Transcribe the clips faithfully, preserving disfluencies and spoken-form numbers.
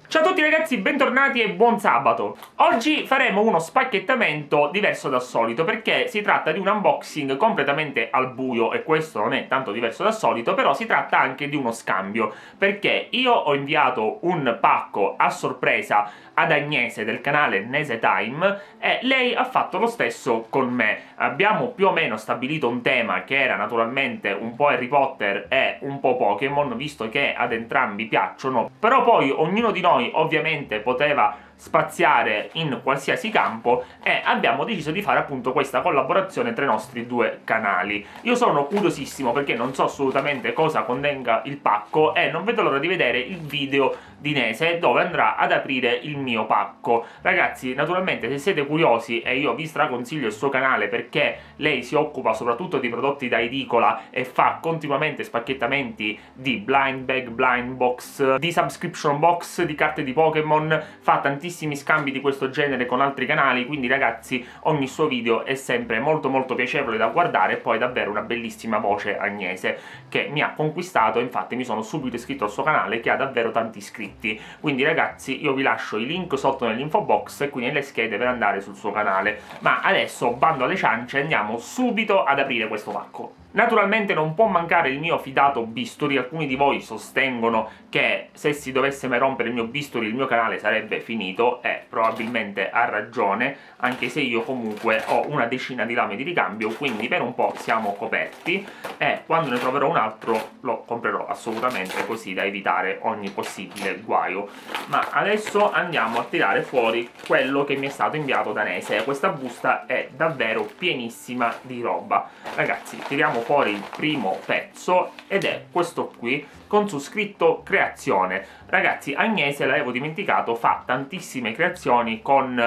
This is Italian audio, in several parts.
Ciao a tutti ragazzi, bentornati e buon sabato! Oggi faremo uno spacchettamento diverso dal solito perché si tratta di un unboxing completamente al buio e questo non è tanto diverso dal solito, però si tratta anche di uno scambio perché io ho inviato un pacco a sorpresa ad Agnese del canale Nese Time e lei ha fatto lo stesso con me. Abbiamo più o meno stabilito un tema che era naturalmente un po' Harry Potter e un po' Pokémon, visto che ad entrambi piacciono, però poi ognuno di noi ovviamente poteva spaziare in qualsiasi campo e abbiamo deciso di fare appunto questa collaborazione tra i nostri due canali. Io sono curiosissimo perché non so assolutamente cosa contenga il pacco e non vedo l'ora di vedere il video di Nese dove andrà ad aprire il mio pacco. Ragazzi, naturalmente se siete curiosi, e io vi straconsiglio il suo canale perché lei si occupa soprattutto di prodotti da edicola e fa continuamente spacchettamenti di blind bag, blind box, di subscription box, di carte di Pokémon, fa tantissimi scambi di questo genere con altri canali, quindi ragazzi ogni suo video è sempre molto molto piacevole da guardare e poi davvero una bellissima voce Agnese che mi ha conquistato. Infatti mi sono subito iscritto al suo canale che ha davvero tanti iscritti, quindi ragazzi io vi lascio i link sotto nell'info box e qui nelle schede per andare sul suo canale. Ma adesso bando alle ciance e andiamo subito ad aprire questo pacco. Naturalmente non può mancare il mio fidato bisturi. Alcuni di voi sostengono che se si dovesse mai rompere il mio bisturi il mio canale sarebbe finito e probabilmente ha ragione, anche se io comunque ho una decina di lame di ricambio, quindi per un po' siamo coperti e quando ne troverò un altro lo comprerò assolutamente, così da evitare ogni possibile guaio. Ma adesso andiamo a tirare fuori quello che mi è stato inviato da Nese. Questa busta è davvero pienissima di roba. Ragazzi, tiriamo fuori il primo pezzo ed è questo qui con su scritto creazione. Ragazzi, Agnese, l'avevo dimenticato, fa tantissime creazioni con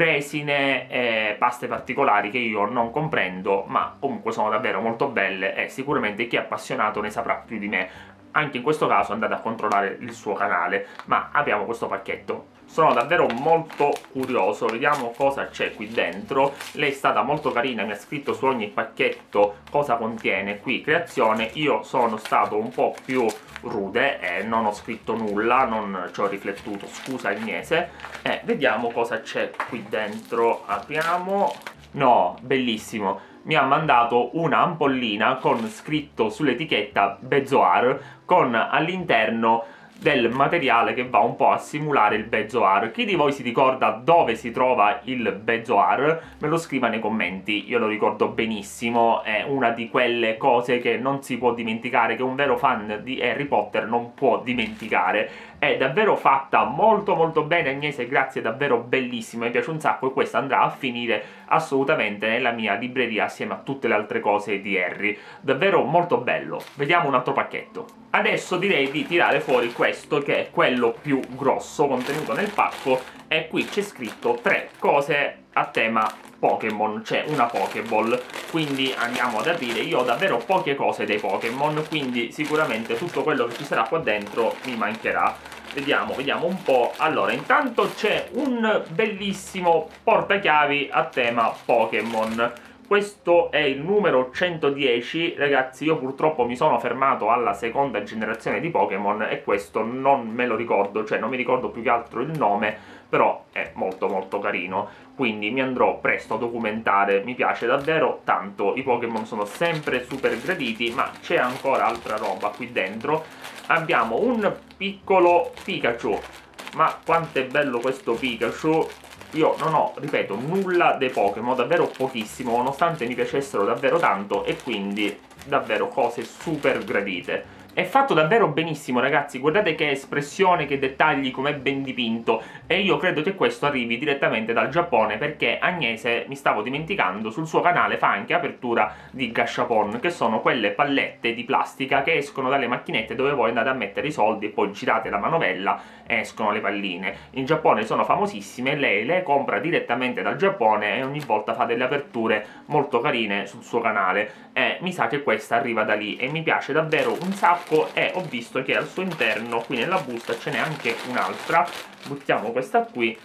resine e paste particolari che io non comprendo, ma comunque sono davvero molto belle e sicuramente chi è appassionato ne saprà più di me. Anche in questo caso andate a controllare il suo canale. Ma apriamo questo pacchetto. Sono davvero molto curioso, vediamo cosa c'è qui dentro. Lei è stata molto carina, mi ha scritto su ogni pacchetto cosa contiene. Qui creazione, io sono stato un po' più rude e non ho scritto nulla, non ci ho riflettuto, scusa Agnese. E vediamo cosa c'è qui dentro. Apriamo. No, bellissimo. Mi ha mandato una ampollina con scritto sull'etichetta Bezoar, con all'interno del materiale che va un po' a simulare il Bezoar. Chi di voi si ricorda dove si trova il Bezoar? Me lo scriva nei commenti, io lo ricordo benissimo, è una di quelle cose che non si può dimenticare, che un vero fan di Harry Potter non può dimenticare. È davvero fatta molto molto bene Agnese, grazie, davvero bellissima, mi piace un sacco e questa andrà a finire assolutamente nella mia libreria assieme a tutte le altre cose di Harry. Davvero molto bello. Vediamo un altro pacchetto. Adesso direi di tirare fuori questo che è quello più grosso contenuto nel pacco e qui c'è scritto tre cose a tema Pokémon, c'è una Pokéball, quindi andiamo ad aprire. Io ho davvero poche cose dei Pokémon, quindi sicuramente tutto quello che ci sarà qua dentro mi mancherà. Vediamo, vediamo un po'. Allora, intanto c'è un bellissimo portachiavi a tema Pokémon. Questo è il numero centodieci, ragazzi. Io purtroppo mi sono fermato alla seconda generazione di Pokémon e questo non me lo ricordo, cioè non mi ricordo più che altro il nome, però è molto molto carino, quindi mi andrò presto a documentare. Mi piace davvero tanto, i Pokémon sono sempre super graditi, ma c'è ancora altra roba qui dentro. Abbiamo un piccolo Pikachu, ma quanto è bello questo Pikachu. Io non ho, ripeto, nulla dei Pokémon, davvero pochissimo, nonostante mi piacessero davvero tanto e quindi davvero cose super gradite. È fatto davvero benissimo ragazzi, guardate che espressione, che dettagli, com'è ben dipinto, e io credo che questo arrivi direttamente dal Giappone perché Agnese, mi stavo dimenticando, sul suo canale fa anche apertura di gashapon, che sono quelle pallette di plastica che escono dalle macchinette dove voi andate a mettere i soldi e poi girate la manovella e escono le palline. In Giappone sono famosissime, lei le compra direttamente dal Giappone e ogni volta fa delle aperture molto carine sul suo canale e mi sa che questa arriva da lì e mi piace davvero un sacco. E ho visto che al suo interno, qui nella busta, ce n'è anche un'altra. Buttiamo questa qui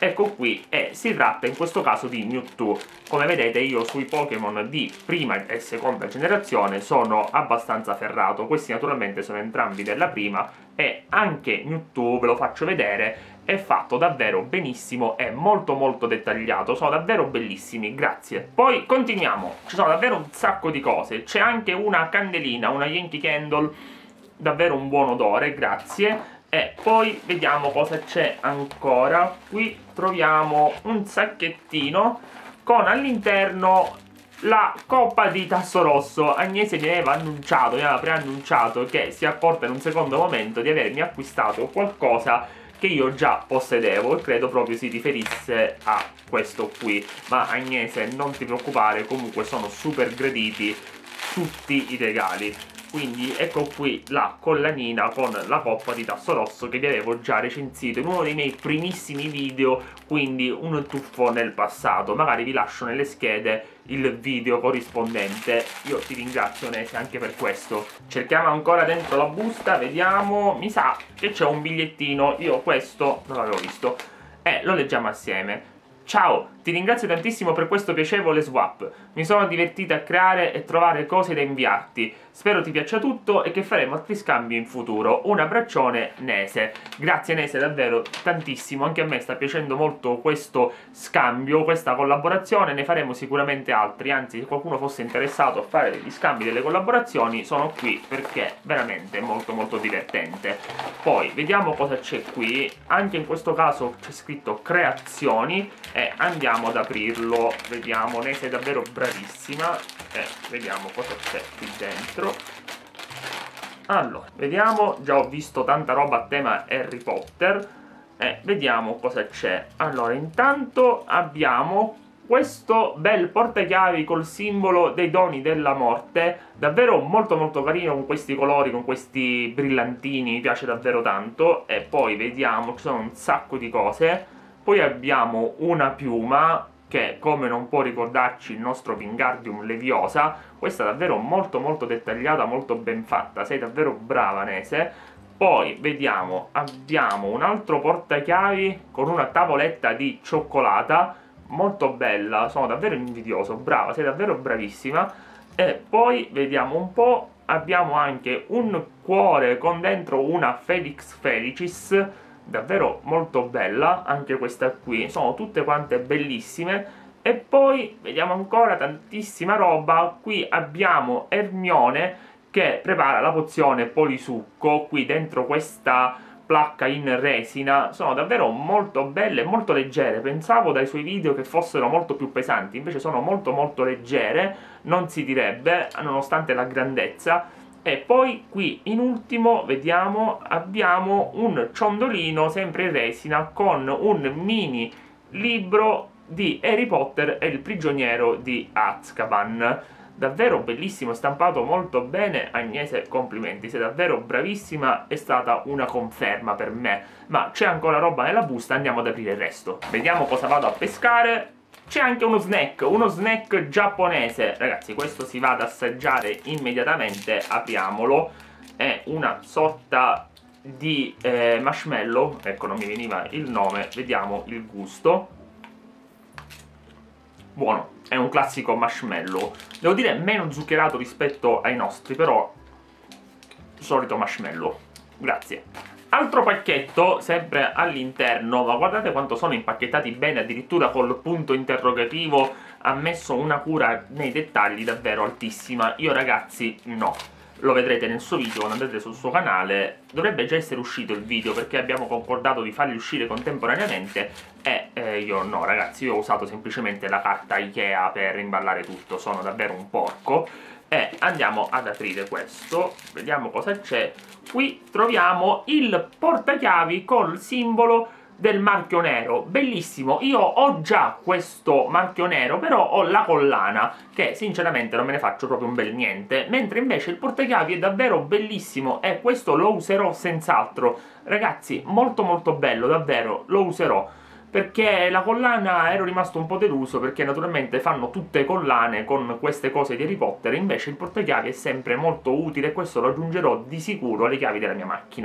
ecco qui, e si tratta in questo caso di Mewtwo. Come vedete io sui Pokémon di prima e seconda generazione sono abbastanza ferrato. Questi naturalmente sono entrambi della prima, e anche Mewtwo, ve lo faccio vedere, è fatto davvero benissimo, è molto molto dettagliato, sono davvero bellissimi, grazie. Poi continuiamo, ci sono davvero un sacco di cose, c'è anche una candelina, una Yankee Candle, davvero un buon odore, grazie. E poi vediamo cosa c'è ancora. Qui troviamo un sacchettino con all'interno la coppa di tasso rosso. Agnese mi aveva annunciato, mi aveva preannunciato che si è accorta in un secondo momento di avermi acquistato qualcosa che io già possedevo, e credo proprio si riferisse a questo qui. Ma Agnese, non ti preoccupare, comunque sono super graditi tutti i regali. Quindi ecco qui la collanina con la coppa di tasso rosso che vi avevo già recensito in uno dei miei primissimi video, quindi un tuffo nel passato. Magari vi lascio nelle schede il video corrispondente. Io ti ringrazio Nese anche per questo. Cerchiamo ancora dentro la busta, vediamo, mi sa che c'è un bigliettino, io questo non l'avevo visto, e eh, lo leggiamo assieme. Ciao, ti ringrazio tantissimo per questo piacevole swap. Mi sono divertita a creare e trovare cose da inviarti. Spero ti piaccia tutto e che faremo altri scambi in futuro. Un abbraccione, Nese. Grazie Nese, davvero tantissimo. Anche a me sta piacendo molto questo scambio, questa collaborazione. Ne faremo sicuramente altri. Anzi, se qualcuno fosse interessato a fare degli scambi, delle collaborazioni, sono qui perché veramente è molto molto divertente. Poi, vediamo cosa c'è qui. Anche in questo caso c'è scritto creazioni. E andiamo ad aprirlo, vediamo, Nese è davvero bravissima, e vediamo cosa c'è qui dentro. Allora, vediamo, già ho visto tanta roba a tema Harry Potter, e vediamo cosa c'è. Allora, intanto abbiamo questo bel portachiavi col simbolo dei doni della morte, davvero molto molto carino, con questi colori, con questi brillantini, mi piace davvero tanto. E poi vediamo, ci sono un sacco di cose. Poi abbiamo una piuma che, come non può ricordarci il nostro Wingardium Leviosa, questa è davvero molto molto dettagliata, molto ben fatta, sei davvero brava Nese. Poi vediamo, abbiamo un altro portachiavi con una tavoletta di cioccolata, molto bella, sono davvero invidioso, brava, sei davvero bravissima. E poi vediamo un po', abbiamo anche un cuore con dentro una Felix Felicis, davvero molto bella, anche questa qui, sono tutte quante bellissime. E poi vediamo ancora tantissima roba. Qui abbiamo Hermione che prepara la pozione polisucco, qui dentro questa placca in resina, sono davvero molto belle e molto leggere. Pensavo dai suoi video che fossero molto più pesanti, invece sono molto molto leggere, non si direbbe, nonostante la grandezza. E poi qui in ultimo vediamo abbiamo un ciondolino sempre in resina con un mini libro di Harry Potter e il prigioniero di Azkaban, davvero bellissimo, stampato molto bene. Agnese, complimenti, sei davvero bravissima, è stata una conferma per me. Ma c'è ancora roba nella busta, andiamo ad aprire il resto, vediamo cosa vado a pescare. C'è anche uno snack, uno snack giapponese. Ragazzi, questo si va ad assaggiare immediatamente, apriamolo. È una sorta di eh, marshmallow, ecco, non mi veniva il nome, vediamo il gusto. Buono, è un classico marshmallow. Devo dire meno zuccherato rispetto ai nostri, però solito marshmallow. Grazie. Altro pacchetto, sempre all'interno, ma guardate quanto sono impacchettati bene, addirittura col punto interrogativo, ha messo una cura nei dettagli davvero altissima. Io ragazzi no, lo vedrete nel suo video quando andrete sul suo canale, dovrebbe già essere uscito il video perché abbiamo concordato di farli uscire contemporaneamente, e eh, io no ragazzi, io ho usato semplicemente la carta Ikea per imballare tutto, sono davvero un porco. E andiamo ad aprire questo, vediamo cosa c'è. Qui troviamo il portachiavi col simbolo del marchio nero, bellissimo. Io ho già questo marchio nero, però ho la collana che sinceramente non me ne faccio proprio un bel niente, mentre invece il portachiavi è davvero bellissimo e questo lo userò senz'altro. Ragazzi, molto molto bello, davvero, lo userò. Perché la collana ero rimasto un po' deluso, perché naturalmente fanno tutte collane con queste cose di Harry Potter, invece il portachiavi è sempre molto utile e questo lo aggiungerò di sicuro alle chiavi della mia macchina.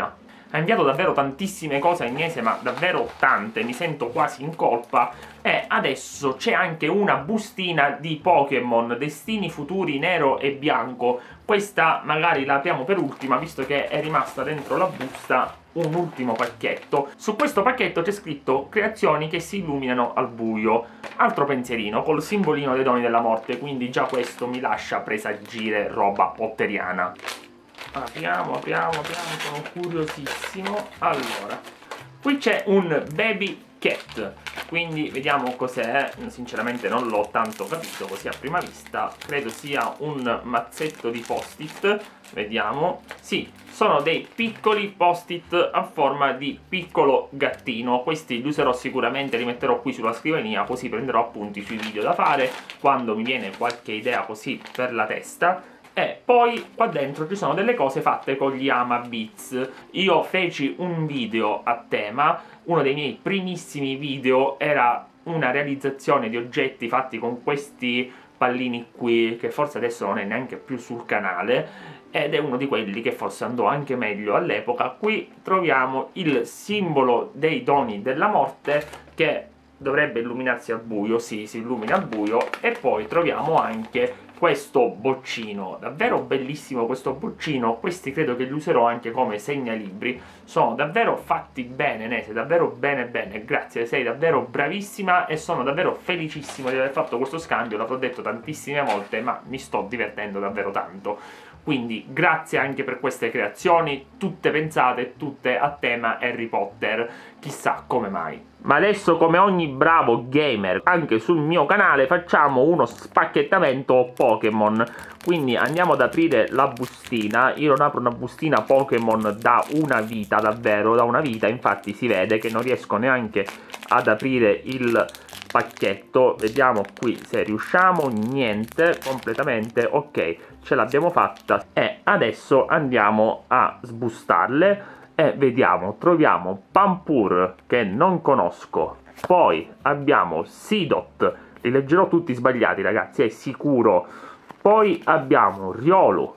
ha inviato davvero tantissime cose a Agnese, ma davvero tante, mi sento quasi in colpa. E adesso c'è anche una bustina di Pokémon Destini Futuri nero e bianco. Questa magari la apriamo per ultima, visto che è rimasta dentro la busta un ultimo pacchetto. Su questo pacchetto c'è scritto creazioni che si illuminano al buio. Altro pensierino col simbolino dei doni della morte, quindi già questo mi lascia presagire roba potteriana. Apriamo, apriamo, apriamo, sono curiosissimo. Allora, qui c'è un Baby Cat, quindi vediamo cos'è. Sinceramente non l'ho tanto capito così a prima vista. Credo sia un mazzetto di post-it. Vediamo. Sì, sono dei piccoli post-it a forma di piccolo gattino. Questi li userò sicuramente, li metterò qui sulla scrivania, così prenderò appunti sui video da fare quando mi viene qualche idea così per la testa. E poi qua dentro ci sono delle cose fatte con gli Ama Beats. Io feci un video a tema, uno dei miei primissimi video era una realizzazione di oggetti fatti con questi pallini qui, che forse adesso non è neanche più sul canale, ed è uno di quelli che forse andò anche meglio all'epoca. Qui troviamo il simbolo dei doni della morte, che dovrebbe illuminarsi al buio, sì, si illumina al buio, e poi troviamo anche questo boccino, davvero bellissimo questo boccino. Questi credo che li userò anche come segnalibri, sono davvero fatti bene, Nese, davvero bene bene, grazie, sei davvero bravissima e sono davvero felicissimo di aver fatto questo scambio, l'avrò detto tantissime volte, ma mi sto divertendo davvero tanto. Quindi grazie anche per queste creazioni, tutte pensate, tutte a tema Harry Potter, chissà come mai. Ma adesso, come ogni bravo gamer, anche sul mio canale facciamo uno spacchettamento Pokémon. Quindi andiamo ad aprire la bustina. Io non apro una bustina Pokémon da una vita, davvero, da una vita. Infatti si vede che non riesco neanche ad aprire il pacchetto. Vediamo qui se riusciamo. Niente, completamente ok, ce l'abbiamo fatta. E adesso andiamo a sbustarle e vediamo. Troviamo Pampur, che non conosco, poi abbiamo Seedot, li leggerò tutti sbagliati ragazzi, è sicuro. Poi abbiamo Riolu,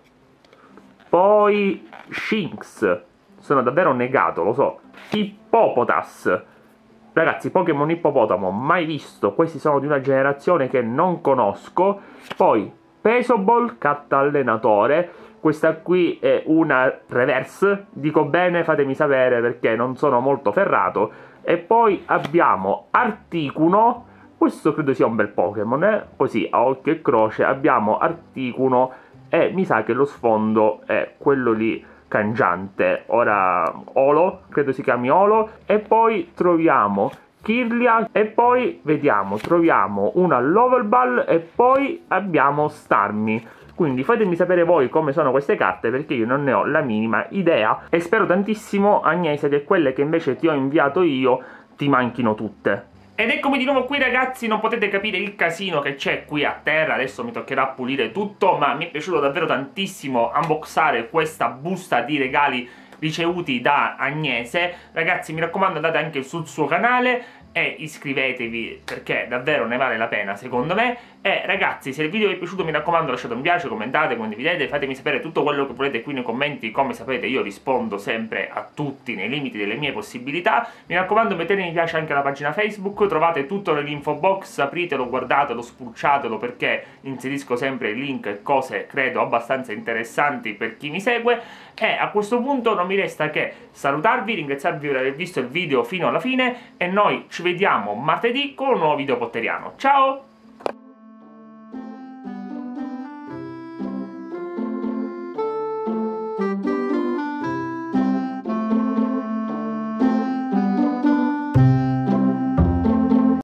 poi Shinx, sono davvero negato, lo so. Hippopotas, ragazzi, Pokémon ippopotamo, mai visto, questi sono di una generazione che non conosco. Poi Pesoball, cat allenatore, questa qui è una reverse, dico bene, fatemi sapere perché non sono molto ferrato. E poi abbiamo Articuno, questo credo sia un bel Pokémon, eh? Così a occhio e croce abbiamo Articuno e mi sa che lo sfondo è quello lì cangiante, ora Olo, credo si chiami Olo. E poi troviamo Kirlia e poi vediamo, troviamo una Lovellball e poi abbiamo Starmie. Quindi fatemi sapere voi come sono queste carte, perché io non ne ho la minima idea e spero tantissimo, Agnese, che quelle che invece ti ho inviato io ti manchino tutte. Ed eccomi di nuovo qui ragazzi, non potete capire il casino che c'è qui a terra, adesso mi toccherà pulire tutto, ma mi è piaciuto davvero tantissimo unboxare questa busta di regali ricevuti da Agnese. Ragazzi, mi raccomando, andate anche sul suo canale e iscrivetevi, perché davvero ne vale la pena secondo me. E ragazzi, se il video vi è piaciuto mi raccomando lasciate un piace, commentate, condividete, fatemi sapere tutto quello che volete qui nei commenti. Come sapete io rispondo sempre a tutti nei limiti delle mie possibilità. Mi raccomando, mettete mi piace anche alla pagina Facebook, trovate tutto nell'info box, apritelo, guardatelo, spulciatelo, perché inserisco sempre link e cose credo abbastanza interessanti per chi mi segue. E a questo punto non mi resta che salutarvi, ringraziarvi per aver visto il video fino alla fine e noi ci vediamo martedì con un nuovo video potteriano. Ciao!